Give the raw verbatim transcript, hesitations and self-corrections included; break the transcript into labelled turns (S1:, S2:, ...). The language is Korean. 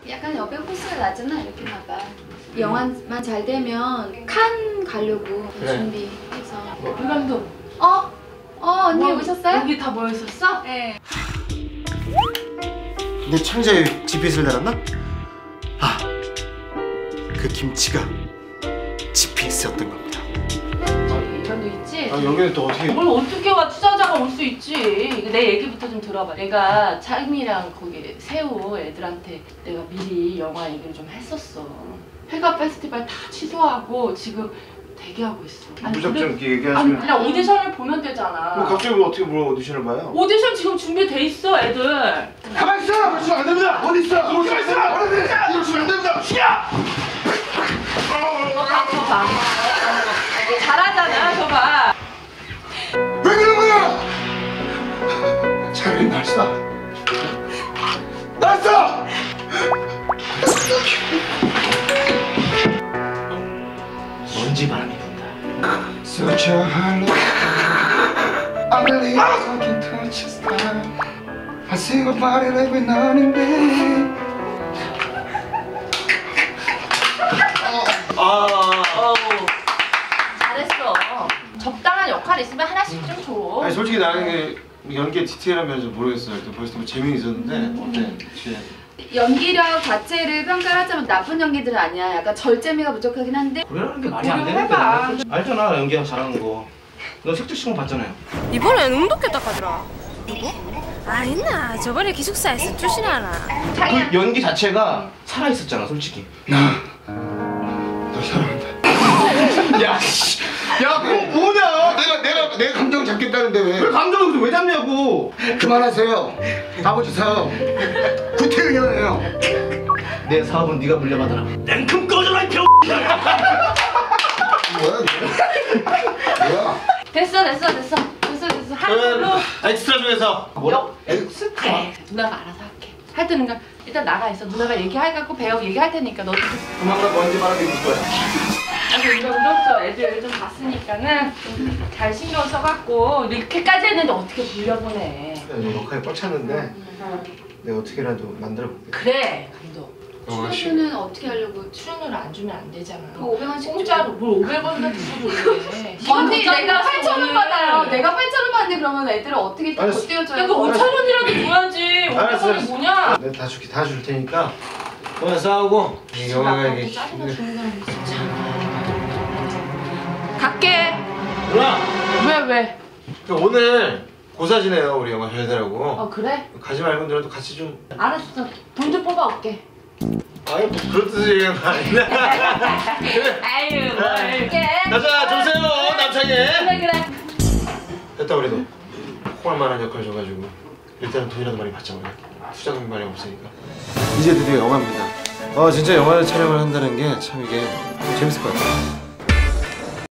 S1: 약간 여배 호수가 나잖아 이렇게 나가. 영화만 잘 되면 칸 가려고
S2: 그래.
S1: 준비해서.
S2: 이 감독.
S1: 어? 어 언니
S2: 뭐,
S1: 오셨어요?
S2: 여기 다 모였었어?
S1: 네.
S3: 내 창자에 지피스를 달았나? 아, 그 김치가 지피에스였던 겁니다.
S2: 이건도 있지?
S3: 아, 여기는 또 어떻게?
S2: 뭘 어떻게 와? 투자자가 올 수 있지. 내 얘기부터 좀 들어봐. 내가 차임이랑 거기 새우 애들한테 내가 미리 영화 얘기를 좀 했었어. 회가 페스티벌 다 취소하고 지금 대기하고 있어. 아니,
S3: 무작정
S2: 그래-
S3: 이렇게
S2: 아니
S3: 얘기하시면.
S2: 그냥 오디션을 보면 되잖아.
S3: 뭐 갑자기 뭐 어떻게 뭐 오디션을 봐요?
S2: 오디션 지금 준비돼 있어 애들.
S3: 가만 있어! 이러시면 안 됩니다! 어디 있어? 이러시면 안 됩니다! 이러시면 안 됩니다! 야!
S2: 저 봐. 잘하잖아, 저 봐.
S3: 왜 그런 거야? 차라리 날 쏴. 날 쏴! 먼지 바람이 분다. Such a hollow. I believe I can touch your style. I see your body every now and then. 아.
S2: 어우, 잘했어. 적당한 역할 있으면 하나씩 좀 줘.
S3: 아니 솔직히 나는 연기의 디테일한 면을 좀 모르겠어요. 일단 벌써 재미는 있었는데 어때? 지혜?
S1: 연기력 자체를 평가를 하자면 나쁜 연기들은 아니야. 약간 절제미가 부족하긴 한데.
S4: 그러는 게 말이 안
S2: 해봐.
S4: 되는데. 알잖아 연기가 잘하는 거. 너 색주시간 봤잖아요.
S5: 이번엔 응독했다 카더라. 누구? 아 있나 저번에 기숙사에서 출신하나.
S4: 그 연기 자체가 살아 있었잖아 솔직히.
S3: 너 사랑한다. 야, 씨. 야, 그거 뭐냐? 내가 내가 내 감정 잡겠다는데 왜?
S4: 왜 감정을 왜 잡냐고.
S3: 그만하세요. 아버지 사업 구태의연이에요.
S4: 내 사업은 네가 물려받아라. 냉큼 꺼져라 이 병.
S3: 뭐야? 뭐야?
S2: 됐어, 됐어, 됐어. 됐어, 됐어. 한걸로
S3: 엑스트라 중에서
S2: 역 익숙해. 누나가 알아서 할게. 할 때는 일단 나가 있어. 누나가 얘기해갖고 배우 얘기할 테니까 너도
S4: 조만간 먼지 바람이 불 거야.
S2: 아니 이거 그렇죠. 애들 좀 봤으니까는 좀 잘 신경 써갖고 이렇게까지 했는데 어떻게 돌려보내.
S3: 녹화에 꽉 찼는데 내가 어떻게라도 만들어 볼게.
S2: 그래 감독.
S1: 출연료는 어떻게 하려고?
S2: 출연료를 안 주면 안 되잖아.
S1: 그 오백 원씩
S2: 공짜로 뭘 오백 원이나 주고 그래.
S1: 언니 내가 팔천 원 받아요. 내가 팔천 원 받는데 그러면 애들을 어떻게 못
S3: 알았어.
S1: 띄워줘요?
S2: 야, 그 오천 원이라도 줘야지. 오백 원이 뭐냐?
S3: 내가 다 줄게 다 줄 테니까 너네 싸우고 이 영화가 이게
S2: 짜증나 주는 사람 있어. 갈게.
S3: 누나!
S2: 왜 왜?
S3: 오늘 고사지네요 우리 영화 별들하고.
S2: 어 그래?
S3: 가지 말고 너도 같이 좀.
S2: 알았어. 돈 좀 뽑아올게.
S3: 아니 뭐 그런 뜻의 얘기는 아닌데. 그래.
S2: 아유 뭘 이렇게.
S3: 가자 좀 세요 남창이.
S2: 그래 그래.
S3: 됐다 우리도 호할 만한 역할 줘가지고 일단은 돈이라도 많이 받자 우리. 투자금이 많이 없으니까. 이제 드디어 영화입니다. 아 진짜 영화를 촬영을 한다는 게 참 이게 재밌을 것 같아요.